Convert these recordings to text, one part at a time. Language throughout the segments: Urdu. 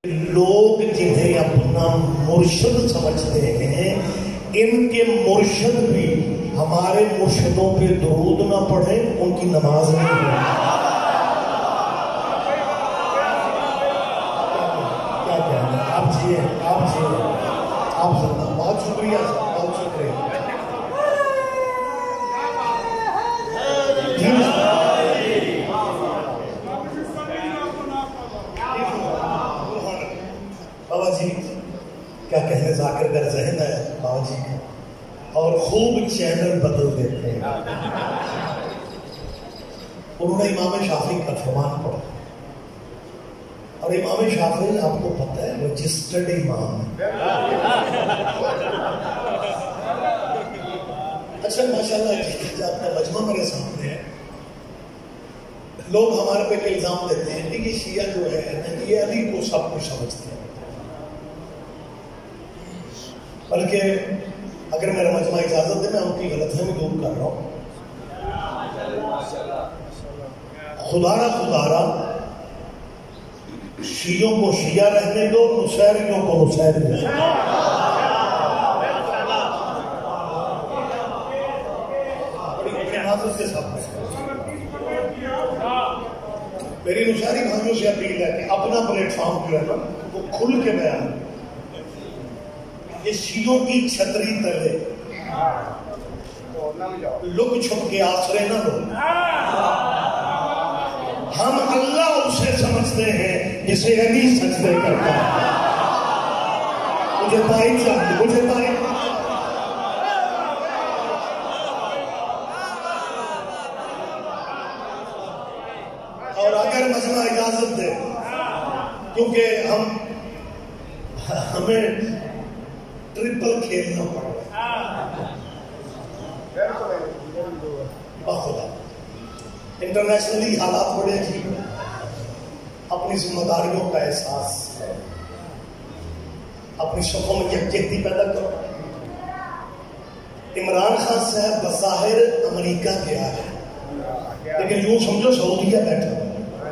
لوگ جنہیں اپنا مرشد سمجھتے ہیں ان کے مرشد بھی ہمارے مرشدوں پہ درود نہ پڑھیں ان کی نماز نہیں ہوگی۔ کیا کہنا ہے آپ جی آپ زندہ، بہت شکریہ سر، بہت شکریہ۔ بابا جی کیا کہنے ذاکر کا ذہن ہے بابا جی اور خوب چینل بدل دیتے ہیں۔ انہوں نے امام شافعی کا فرمان پڑھا اور امام شافعی آپ کو پتہ ہے رجسٹرڈ امام ہے۔ اچھا ماشاءاللہ دیکھا جاتا ہے مجمع میرے سامنے ہے، لوگ ہمارے پہ الزام دیتے ہیں کہ یہ شیعہ جو ہے یہ علی کو سب کچھ سمجھتے ہیں، بلکہ اگر میرا مجمع اجازت دے میں ان کی غلط فہمی دور کر رہا ہوں۔ خدا را شیعوں کو شیعہ رہنے دو، نصیریوں کو نصیری رہنے دو۔ بڑی حفاظت کے ساتھ میری نصیری بھائیوں سے اپیل ہے کہ اپنا پلیٹ فارم جو ہے نا وہ کھل کے بیان، یہ شیعوں کی چھتری تلے لک چھپ کے آسرے نہ لو۔ ہم اللہ اسے سمجھتے ہیں جسے علی سجدے کرتا ہے۔ مجھے تائید چاہیے، مجھے تائید۔ اور اگر مجمع اجازت دے، کیونکہ ہمیں ٹرپل کھیلنا پڑا بخدا، انٹرنیشنلی حالات بڑے عجیب ہیں، اپنی ذمہ داریوں کا احساس ہے، اپنی صفوں میں یکجہتی پیدا کرو۔ عمران خان صاحب بظاہر امریکہ گیا ہے لیکن یوں سمجھو سعودیہ بیٹھا ہے۔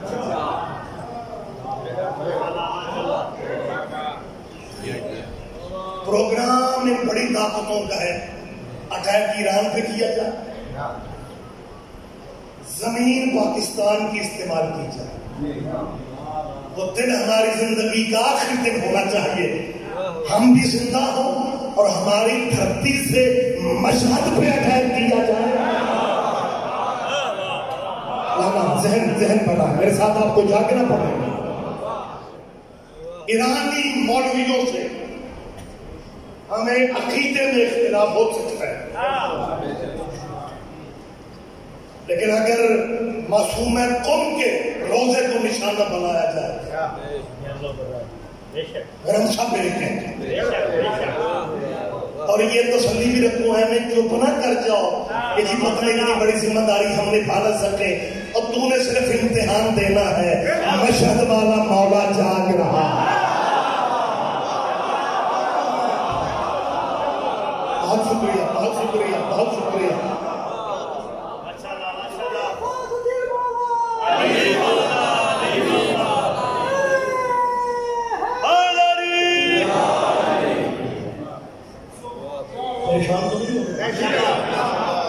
پروگرام ان بڑی طاقتوں کا ہے، اٹیک ایران پہ کیا جائے، زمین پاکستان کی استعمال کی جائے، وہ دن ہماری زندگی کا آخری دن ہونا چاہیے، ہم بھی زندہ ہوں اور ہماری دھرتی سے مشہد پہ اٹیک کیا جائے۔ ذہن بنا ہے، میرے ساتھ آپ کو جاگنا پڑے گا۔ ایرانی مولویوں سے ہمیں عقیدے میں اختلاف ہو سکتا ہے، لیکن اگر معصوم قوم کے روزے کو نشانہ بنایا جائے اگر ہم سب مل کے، اور یہ تسلی بھی رکھوں ہے میں چپ نہ کر جاؤ کہ جی پتہ اتنی بڑی ذمہ داری ہم نے نبھا سکے اور تو نے صرف امتحان دینا ہے، مشہد والا مولا جاگ رہا ہے۔ بہت شکریہ، بہت شکریہ، بہت شکریہ۔ پریشان تو نہیں ہو؟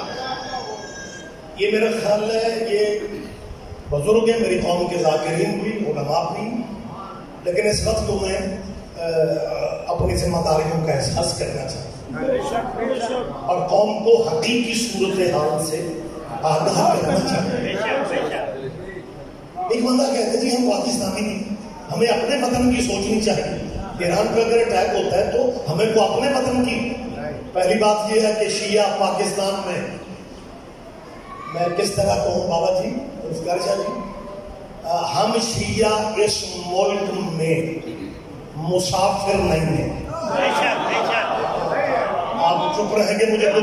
یہ میرا خیال ہے یہ بزرگ ہیں میری قوم کے ذاکرین بھی، علماء بھی، لیکن اس وقت تو میں اپنی ذمہ داریوں کا احساس کرنا چاہتا ہوں اور قوم کو حقیقی صورتحال سے آگاہ کرنا چاہتا ہوں۔ ایک بندہ کہتے جی ہم پاکستانی نہیں، ہمیں اپنے وطن کی سوچنی چاہیے۔ ایران پہ اگر اٹیک ہوتا ہے تو ہمیں کو اپنے وطن کی، پہلی بات یہ ہے کہ شیعہ پاکستان میں کس طرح کہوں بابا جی ذوالفقار شاہ جی، ہم شیعہ اس ملک میں مسافر نہیں ہیں۔ آپ چپ رہیں گے، مجھے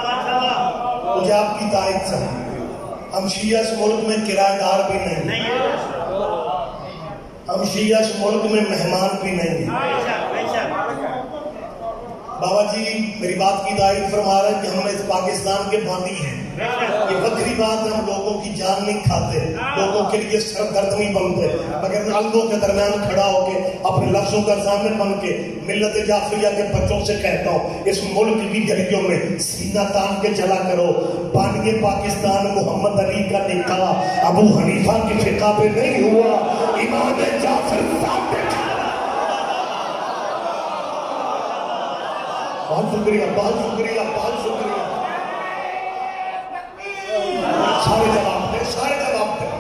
آپ کی تائید چاہیے۔ ہم شیعہ اس ملک میں کرایہ دار بھی نہیں ہیں، ہم شیعہ اس ملک میں مہمان بھی نہیں ہیں۔ بابا جی میری بات کی تائید فرما رہے ہیں کہ ہم اس پاکستان کے بانی ہیں، یہ وکری بات ہے، ہم لوگوں کی جان نہیں کھاتے، لوگوں کے لیے سر درد نہیں بنتے، مگر نالدوں کے درمیان کھڑا ہو کے اپنے لفظوں کا ضامن بن کے ملت جعفریہ کے بچوں سے کہتا ہوں، اس ملک کی گلیوں میں سینہ تان کے چلا کرو۔ بانی پاکستان محمد علی کا نکاح ابو حنیفہ کی فقہ پہ نہیں ہوا، امام جعفر صاحب پہ۔ بہت شکریہ، بہت شکریہ، بہت شکریہ۔ سارے جواب دیں، سارے جواب دیں۔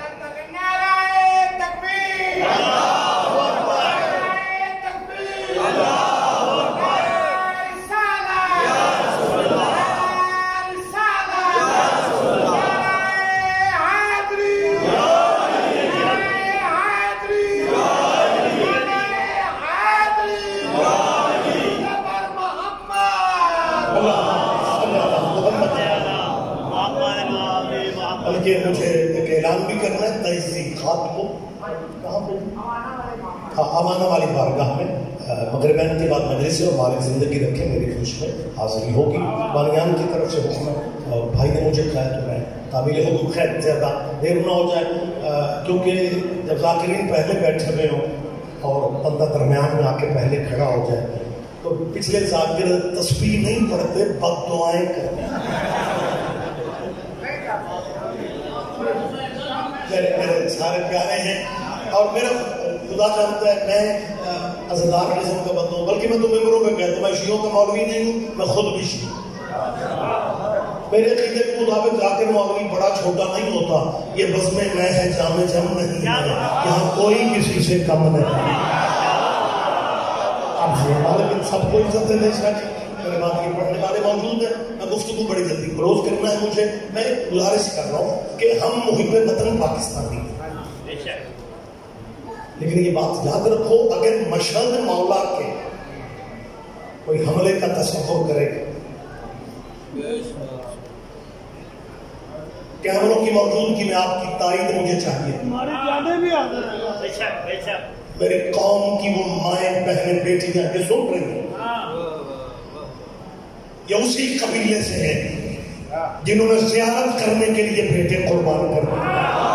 بلکہ مجھے ایک اعلان بھی کرنا ہے، تحقیقات کو کہاں پہ؟ امانہ والی بارگاہ میں مغربین کے بعد مجلس سے اور مالک زندگی رکھے میری خوش میں حاضری ہوگی۔ بانیان کی طرف سے حکم ہے، بھائی نے مجھے کہا تو میں قابل حکم، خیر زیادہ دیر نہ ہو جائے، کیونکہ جب ذاکرین پہلے بیٹھے ہوئے ہوں اور بندہ درمیان میں آ کے پہلے کھڑا ہو جائے تو پچھلے ذاکر تسبیح نہیں پڑھتے، بد دعائیں کرتے۔ میرے سارے پیارے ہیں اور میرا خدا جانتا ہے میں عزادار قسم کا بندہ ہوں، بلکہ میں تو ممبروں پہ کہتا ہوں میں شیعوں کا مولوی نہیں ہوں، میں خود بھی شیعہ۔ میرے عقیدے کے مطابق ذاکر مولوی بڑا چھوٹا نہیں ہوتا، یہ بزم میں ہے، جام جم نہیں ہے، یہاں کوئی کسی سے کم نہیں۔ اب لیکن سب کو عزت دے چاہیے، میرے بات یہ پڑھنے والے موجود ہیں، میں گفتگو بڑی جلدی کلوز کرنا ہے مجھے۔ میں گزارش کر رہا ہوں کہ ہم محب وطن پاکستانی ہیں، لیکن یہ بات یاد رکھو، اگر مشہد مولا کے کوئی حملے کا تصور کرے کیمروں کی موجودگی میں آپ کی تائید مجھے چاہیے۔ میری قوم کی وہ مائیں بہنیں بیٹیاں جو سن رہی ہیں یہ اسی قبیلے سے ہیں جنہوں نے زیارت کرنے کے لیے بیٹے قربان کر دیے،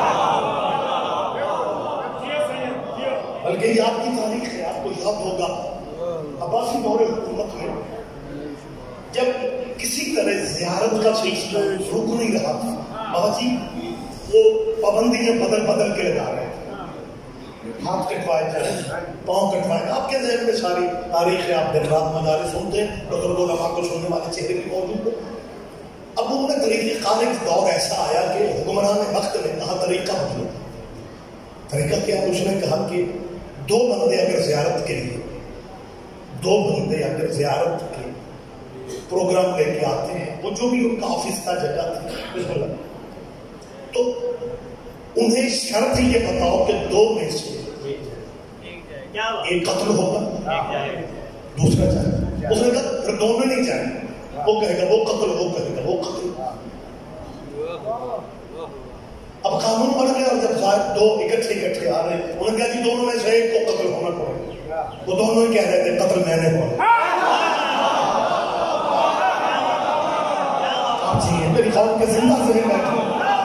بلکہ یہ آپ کی تاریخ ہے، آپ کو یاد ہوگا عباسی دور حکومت میں جب کسی طرح زیارت کا سلسلہ رک نہیں رہا تھا، بابا جی وہ پابندیاں بدل بدل کے لگا رہے تھے، ہاتھ کٹوائے جائیں، پاؤں کٹوائے، آپ کے ذہن میں ساری تاریخ ہے، آپ دن رات مدارس سنتے ہیں، بزرگ علماء کو سننے والے چہرے بھی موجود ہیں۔ اب انہوں نے طریقہ کار ایک دور ایسا آیا کہ حکمران وقت نے کہا طریقہ بدلو۔ طریقہ کیا؟ اس نے کہا کہ دو بندے اگر زیارت کے لیے، دو بندے اگر زیارت کے پروگرام لے کے آتے ہیں، وہ جو بھی ان کا آفس کا جگہ تھی، تو انہیں شرط یہ بتاؤ کہ دو میں سے ایک قتل ہوگا، دوسرا جائے۔ اس نے کہا پھر دونوں نہیں جائیں، وہ کہے گا وہ قتل، وہ کہے گا وہ قتل۔ اب قانون بن گیا، اور جب صاحب دو اکٹھے آ رہے ہیں، انہوں نے کہا جی دونوں میں سے ایک کو قتل ہونا پڑے گا، وہ دونوں ہی کہہ رہے تھے قتل میں نے ہونا۔ آپ جی میری قوم کے زندہ سے بیٹھے،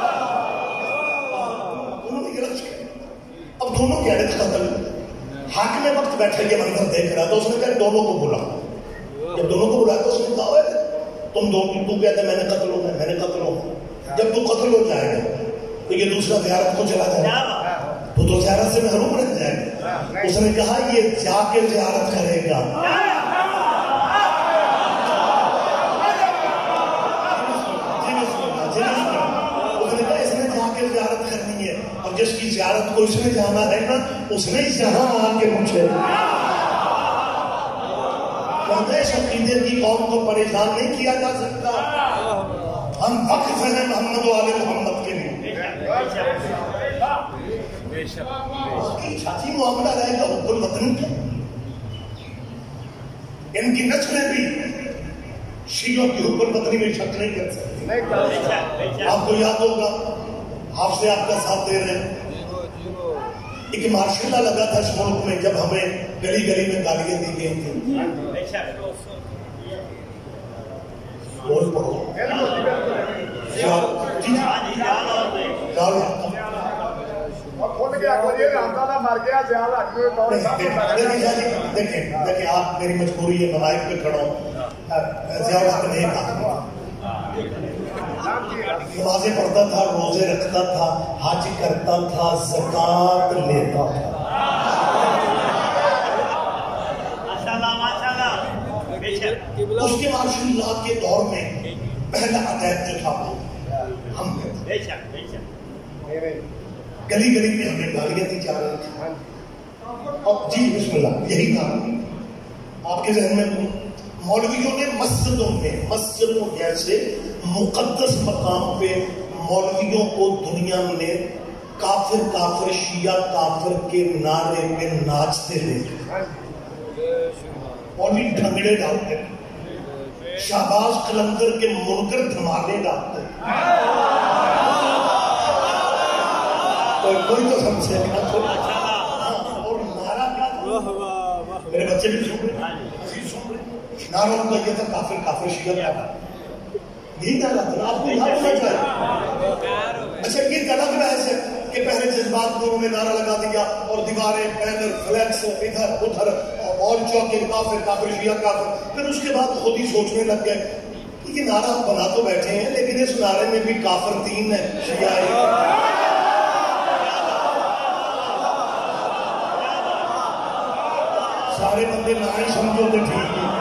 انہوں نے غلط کیا، اب دونوں کہہ رہے تھے قتل۔ حاکم وقت بیٹھے یہ منظر دیکھ رہا تھا، اس نے کہا دونوں کو بلا۔ جب دونوں کو بلایا تو اس نے کہا تم دونوں، تو کہتے میں نے قتل ہونا، میں نے قتل ہونا۔ جب تو قتل ہو جائے گا تو یہ دوسرا زیارت کو چلا جائے گا، تو زیارت سے محروم رہ جائے گا۔ اس نے کہا یہ جا کے زیارت کرے گا۔ اس نے کہا اس نے جا کے زیارت کرنی ہے، اور جس کی زیارت کو اس نے جانا ہے نا، اس نے یہاں آ کے مجھے اس عقیدے کی قوم کو پریشان نہیں کیا جا سکتا۔ ہم وقف ہیں محمد و آل محمد کے لیے۔ ساتھی معاملہ رہے گا حب الوطن کا، ان کی نسلیں بھی شیعوں کی حب الوطنی میں شک نہیں کر سکتی۔ آپ کو یاد ہوگا، حافظ آپ کا ساتھ دے رہے ہیں، ایک مارشلہ لگا تھا اس ملک میں جب ہمیں گلی گلی میں گالیاں دی گئی تھی۔ بول پڑھو دیکھیں آپ میری مجبوری ہے ملائک پہ کھڑا ہوں. نمازیں پڑھتا تھا, روزے رکھتا تھا, حج کرتا تھا, زکات لیتا تھا. اس کے ماشاء اللہ کے دور میں پہلا عدیب جو تھا ہم گلی گلی میں ہمیں گالیاں دی جا رہی تھی. اور جی بسم اللہ یہی تھا آپ کے ذہن میں. مولویوں نے مسجدوں جیسے مقدس مقام پہ مولویوں کو دنیا میں کافر شیعہ کافر کے نعرے پہ ناچتے دیکھا. مولوی ڈھنگڑے ڈالتے, شہباز قلندر کے منکر دھماکے ڈالتے. کوئی تو سمجھے اور نعرہ کیا تھا, میرے بچے بھی سن رہے, نعرہ ان کا یہ تھا کافر شیعہ کا. یہی نعرہ تھا آپ کو یاد ہونا چاہیے. اچھا یہ غلط بحث ہے کہ پہلے جذبات کو انہوں نے نعرہ لگا دیا اور دیواریں بینر فلیکس ادھر ادھر اور چوکے کافر شیعہ کافر. پھر اس کے بعد خود ہی سوچنے لگ گئے کہ یہ نعرہ بنا تو بیٹھے ہیں لیکن اس نعرے میں بھی کافر 3 ہے, شیعہ ہے. سارے بندے نہ ہی سمجھو تو ٹھیک ہے.